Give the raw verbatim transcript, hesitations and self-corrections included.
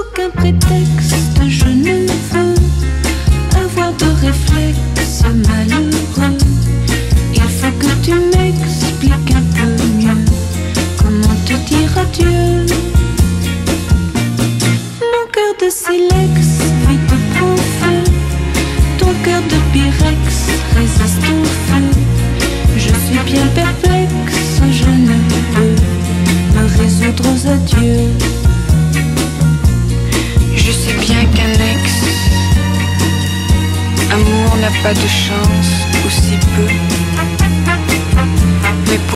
aucun prétexte, je ne veux avoir de réflexe malheureux. Il faut que tu m'expliques un peu mieux comment te dire adieu. Mon cœur de silex vite prend feu, ton cœur de pyrex résiste au feu. Je suis bien perplexe, je ne peux me résoudre aux adieux. Je sais bien qu'un ex amour n'a pas de chance.